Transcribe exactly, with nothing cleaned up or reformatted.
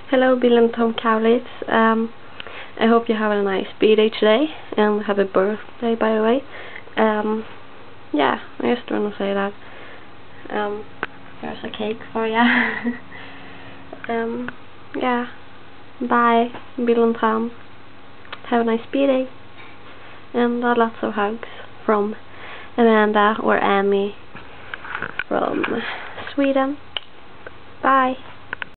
Hello, Bill and Tom Kaulitz. Um, I hope you have a nice B-day today, and happy birthday, by the way. Um, yeah, I just want to say that. Um, here's a cake for ya. um, yeah, bye, Bill and Tom. Have a nice B-day, and uh, lots of hugs from Amanda or Amy from Sweden. Bye.